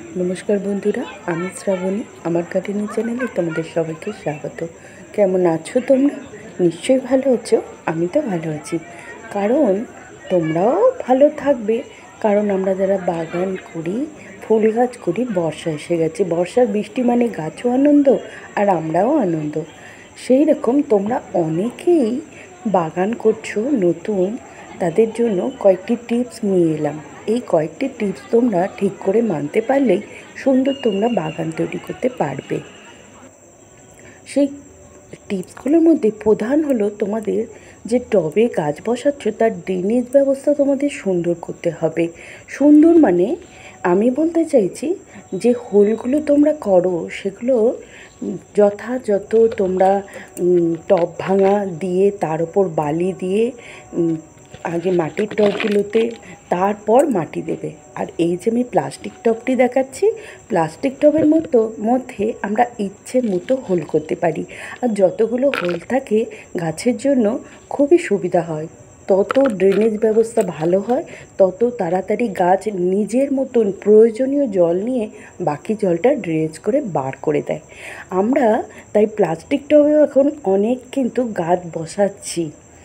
নমস্কার বন্ধুরা, আমি শ্রাবণী। আমার গার্ডেনিং চ্যানেলে তোমাদের সবাইকে স্বাগত। কেমন আছো তোমরা? নিশ্চয়ই ভালো আছো। আমি তো ভালো আছি, কারণ তোমরাও ভালো থাকবে। কারণ আমরা যারা বাগান করি, ফুল গাছ করি, বর্ষা এসে গেছে। বর্ষার বৃষ্টি মানে গাছও আনন্দ আর আমরাও আনন্দ। সেই রকম তোমরা অনেকেই বাগান করছো নতুন, তাদের জন্য কয়েকটি টিপস নিয়ে এলাম। এই কয়েকটি টিপস তোমরা ঠিক করে মানতে পারলেই সুন্দর তোমরা বাগান তৈরি করতে পারবে। সেই টিপসগুলোর মধ্যে প্রধান হলো, তোমাদের যে টবে গাছ বসাচ্ছ তার ড্রেনেজ ব্যবস্থা তোমাদের সুন্দর করতে হবে। সুন্দর মানে আমি বলতে চাইছি যে হোলগুলো তোমরা করো সেগুলো যথাযথ তোমরা টব ভাঙা দিয়ে তার ওপর বালি দিয়ে আগে মাটির টবগুলোতে তারপর মাটি দেবে। আর এই যে আমি প্লাস্টিক টবটি দেখাচ্ছি, প্লাস্টিক টবের মধ্যে আমরা ইচ্ছে মতো হোল করতে পারি। আর যতগুলো হোল থাকে গাছের জন্য খুবই সুবিধা হয়। তত ড্রেনেজ ব্যবস্থা ভালো হয়, তত তাড়াতাড়ি গাছ নিজের মতন প্রয়োজনীয় জল নিয়ে বাকি জলটা ড্রেনেজ করে বার করে দেয়। আমরা তাই প্লাস্টিক টবেও এখন অনেক কিন্তু গাছ বসাচ্ছি।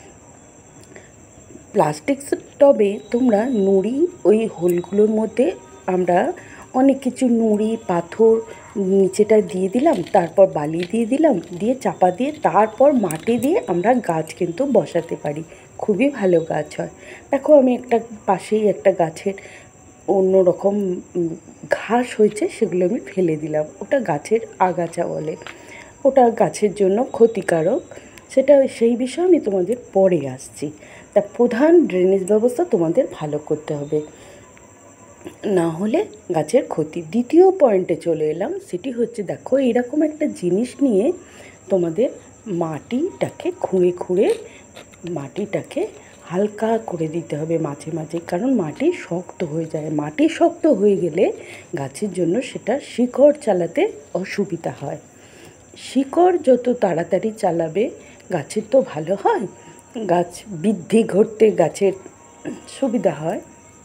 প্লাস্টিক টবে তোমরা নুড়ি, ওই হোলগুলোর মধ্যে আমরা অনেক কিছু নুড়ি পাথর নিচেটা দিয়ে দিলাম, তারপর বালি দিয়ে দিলাম, দিয়ে চাপা দিয়ে তারপর মাটি দিয়ে আমরা গাছ কিন্তু বসাতে পারি। খুবই ভালো গাছ হয়। দেখো, আমি পাশেই একটা গাছের অন্যরকম ঘাস হয়েছে, সেগুলো আমি ফেলে দিলাম। ওটা গাছের আগাছা বলে, ওটা গাছের জন্য ক্ষতিকারক। সেই বিষয়ে আমি তোমাদের পরে আসছি। তা প্রধান ড্রেনেজ ব্যবস্থা তোমাদের ভালো করতে হবে, না হলে গাছের ক্ষতি। দ্বিতীয় পয়েন্টে চলে এলাম, সেটি হচ্ছে, দেখো এরকম একটা জিনিস নিয়ে তোমাদের মাটিটাকে খুঁড়ে মাটিটাকে হালকা করে দিতে হবে মাঝে মাঝে, কারণ মাটি শক্ত হয়ে যায়। মাটি শক্ত হয়ে গেলে গাছের জন্য সেটা শিকড় চালাতে অসুবিধা হয়। শিকড় যত তাড়াতাড়ি চালাবে গাছের তো ভালো হয়, গাছ বৃদ্ধি ঘটতে গাছের সুবিধা হয়।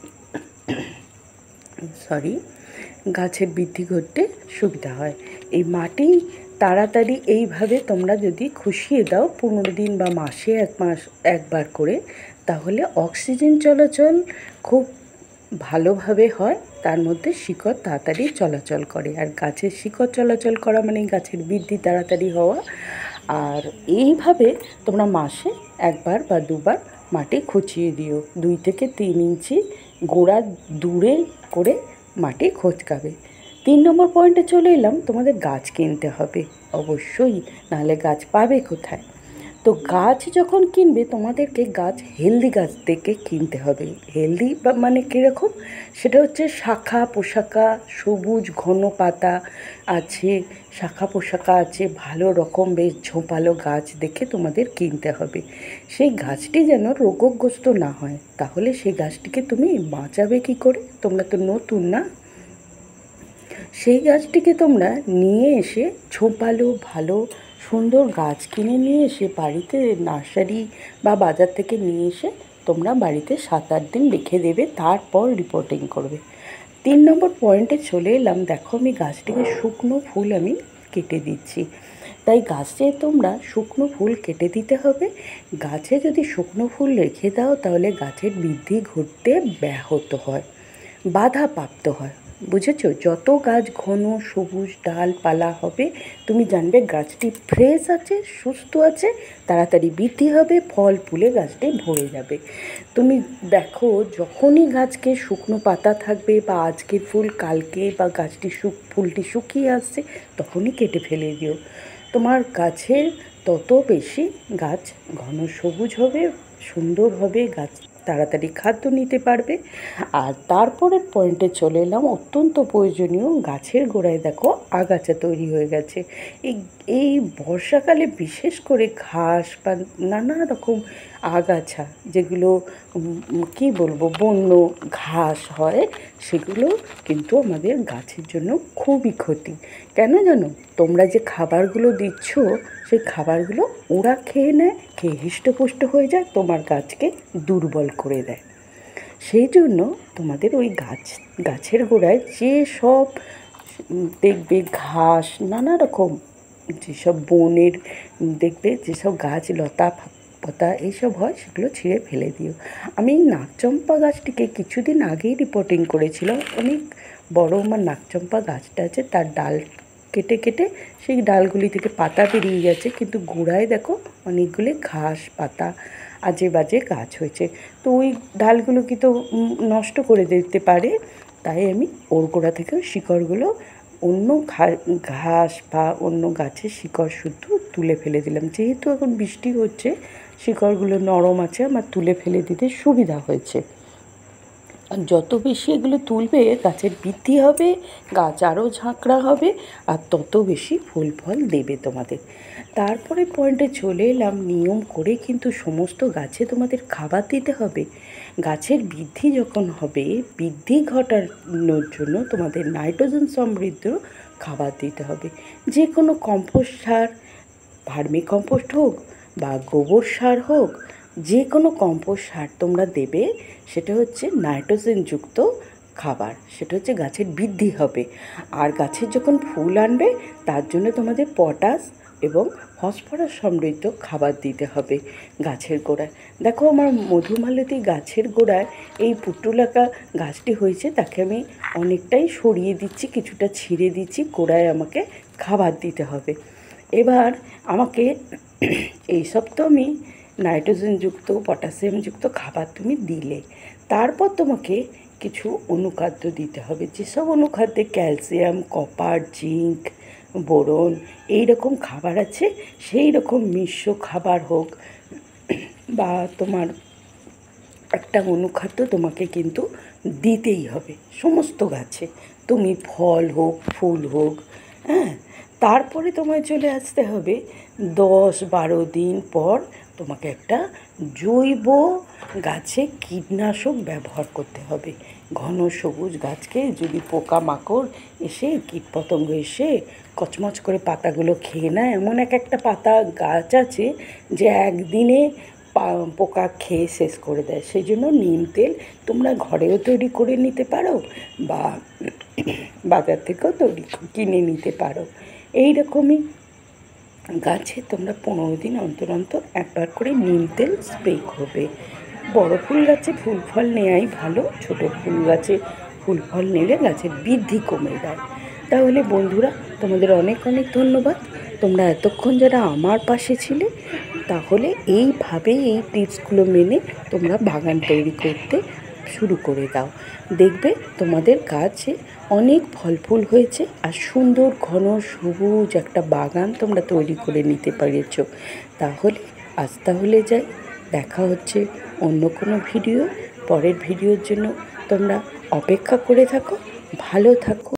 গাছের বৃদ্ধি ঘটতে সুবিধা হয়। এই মাটি তাড়াতাড়ি এইভাবে তোমরা যদি খুশিয়ে দাও 15 দিন বা মাসে একবার করে, তাহলে অক্সিজেন চলাচল খুব ভালোভাবে হয়। তার মধ্যে শিকড় তাড়াতাড়ি চলাচল করে, আর গাছের শিকড় চলাচল করা মানে গাছের বৃদ্ধি তাড়াতাড়ি হওয়া। আর এইভাবে তোমরা মাসে একবার বা দুবার মাটি খুঁচিয়ে দিও। 2 থেকে 3 ইঞ্চি গোড়া দূরে করে মাটি খোঁচকাবে। 3 নম্বর পয়েন্টে চলে এলাম, তোমাদের গাছ কিনতে হবে অবশ্যই, নাহলে গাছ পাবে কোথায়? তো গাছ যখন কিনবে, তোমাদেরকে গাছ হেলদি গাছ থেকে কিনতে হবে। হেলদি বা মানে কীরকম? সেটা হচ্ছে শাখা পোশাকা, সবুজ ঘন পাতা আছে, শাখা পোশাকা আছে, ভালো রকম বেশ ঝোপালো গাছ দেখে তোমাদের কিনতে হবে। সেই গাছটি যেন রোগগ্রস্ত না হয়, তাহলে সেই গাছটিকে তুমি বাঁচাবে কী করে? তোমরা তো নতুন না। সেই গাছটিকে তোমরা নিয়ে এসে ঝোপালো ভালো সুন্দর গাছ কিনে নিয়ে এসে বাড়িতে নার্সারি বা বাজার থেকে নিয়ে এসে তোমরা বাড়িতে 7-8 দিন রেখে দেবে, তারপর রিপোর্টিং করবে। 3 নম্বর পয়েন্টে চলে এলাম, দেখো আমি গাছটিকে শুকনো ফুল আমি কেটে দিচ্ছি। তাই গাছে তোমরা শুকনো ফুল কেটে দিতে হবে। গাছে যদি শুকনো ফুল রেখে দাও তাহলে গাছের বৃদ্ধি ঘটতে ব্যাহত হয়, বাধাপ্রাপ্ত হয়। বুঝেছো? যত গাছ ঘন সবুজ ডালপালা হবে, তুমি জানবে গাছটি ফ্রেশ আছে, সুস্থ আছে, তাড়াতাড়ি বৃদ্ধি হবে, ফল ফুলে গাছটি ভরে যাবে। তুমি দেখো, যখনই গাছকে শুকনো পাতা থাকবে বা আজকের ফুল কালকে বা গাছটি ফুলটি শুকিয়ে আসছে, তখনই কেটে ফেলে দিও। তোমার গাছের তত বেশি গাছ ঘন সবুজ হবে, সুন্দর হবে, গাছ তাড়াতাড়ি খাদ্য নিতে পারবে। আর তারপরের পয়েন্টে চলে এলাম, অত্যন্ত প্রয়োজনীয়, গাছের গোড়ায় দেখো আগাছা তৈরি হয়ে গেছে। এই বর্ষাকালে বিশেষ করে ঘাস বা নানা রকম আগাছা, যেগুলো কী বলবো, বন্য ঘাস হয়, সেগুলো কিন্তু আমাদের গাছের জন্য খুবই ক্ষতি। কেন জানো? তোমরা যে খাবারগুলো দিচ্ছ, সেই খাবারগুলো ওরা খেয়ে নেয়, খেয়ে হৃষ্টপুষ্ট হয়ে যায়, তোমার গাছকে দুর্বল করে দেয়। সেই জন্য তোমাদের ওই গাছের গোড়ায় যে সব দেখবে ঘাস নানা রকম যেসব বনের দেখবে যেসব গাছ লতা পাতা এইসব হয় সেগুলো ছিঁড়ে ফেলে দিও। আমি নাকচম্পা গাছটিকে কিছুদিন আগেই রিপোর্টিং করেছিলাম। অনেক বড় আমার নাকচম্পা গাছটা আছে, তার ডাল কেটে কেটে সেই ডালগুলি থেকে পাতা বেরিয়ে গেছে, কিন্তু গোড়ায় দেখো অনেকগুলি ঘাস পাতা আজে বাজে গাছ হয়েছে। তো ওই ডালগুলো কি তো নষ্ট করে দিতে পারে, তাই আমি ওর গোড়া থেকেও শিকড়গুলো অন্য ঘাস বা অন্য গাছের শিকড় শুদ্ধ তুলে ফেলে দিলাম। যেহেতু এখন বৃষ্টি হচ্ছে, শিকড়গুলো নরম আছে, আমার তুলে ফেলে দিতে সুবিধা হয়েছে। আর যত বেশি এগুলো তুলবে গাছের বৃদ্ধি হবে, গাছ আরও ঝাঁকড়া হবে, আর তত বেশি ফুল ফল দেবে তোমাদের। তারপরে পয়েন্টে চলে এলাম, নিয়ম করে কিন্তু সমস্ত গাছে তোমাদের খাবার দিতে হবে। গাছের বৃদ্ধি যখন হবে, বৃদ্ধি ঘটানোর জন্য তোমাদের নাইট্রোজেন সমৃদ্ধ খাবার দিতে হবে। যে কোনো কম্পোস্ট সার, ভার্মি কম্পোস্ট হোক বা গোবর সার হোক, যে কোনো কম্পোস্ট সার তোমরা দেবে, সেটা হচ্ছে নাইট্রোজেনযুক্ত খাবার, সেটা হচ্ছে গাছের বৃদ্ধি হবে। আর গাছের যখন ফুল আনবে তার জন্য তোমাদের পটাশ এবং ফসফরাস সমৃদ্ধ খাবার দিতে হবে গাছের গোড়ায়। দেখো আমার মধুমালতী গাছের গোড়ায় এই পুটুলাকা গাছটি হয়েছে, তাকে আমি অনেকটাই সরিয়ে দিচ্ছি, কিছুটা ছিঁড়ে দিচ্ছি, গোড়ায় আমাকে খাবার দিতে হবে। এবার আমাকে এইসব তো আমি নাইট্রোজেনযুক্ত পটাশিয়ামযুক্ত খাবার তুমি দিলে, তারপর তোমাকে কিছু অনুখাদ্য দিতে হবে। যেসব অনুখাদ্যে ক্যালসিয়াম, কপার, জিঙ্ক, বোরন এই রকম খাবার আছে, সেই রকম মিশ্র খাবার হোক বা তোমার একটা অনুখাদ্য তোমাকে কিন্তু দিতেই হবে সমস্ত গাছে, তুমি ফল হোক ফুল হোক। হ্যাঁ, তারপরে তোমায় চলে আসতে হবে 10-12 দিন পর তোমাকে একটা জৈব গাছে কীটনাশক ব্যবহার করতে হবে। ঘন সবুজ গাছকে যদি পোকামাকড় এসে কীটপতঙ্গ এসে কচমচ করে পাতাগুলো খেয়ে নেয়, এমন একটা পাতা গাছ আছে যে একদিনে পোকা খেয়ে শেষ করে দেয়। সেই জন্য নিম তেল তোমরা ঘরেও তৈরি করে নিতে পারো বা বাজার থেকেও তৈরি কিনে নিতে পারো। এই রকমই গাছে তোমরা 15 দিন অন্তর অন্তর একবার করে নিম তেল স্প্রে করবে। বড় ফুল গাছে ফুল ফল নেওয়াই ভালো, ছোট ফুল গাছে ফুল ফল নিলে গাছের বৃদ্ধি কমে যায়। তাহলে বন্ধুরা, তোমাদের অনেক অনেক ধন্যবাদ। তোমরা এতক্ষণ যারা আমার পাশে ছিলে, তাহলে এইভাবেই এই টিপসগুলো মেনে তোমরা বাগান তৈরি করতে শুরু করে দাও। দেখবে তোমাদের গাছে অনেক ফল ফুল হয়েছে, আর সুন্দর ঘন সবুজ একটা বাগান তোমরা তৈরি করে নিতে পেরেছো। তাহলে যাই, দেখা হচ্ছে অন্য কোনো ভিডিও। পরের ভিডিওর জন্য তোমরা অপেক্ষা করে থাকো। ভালো থাকো।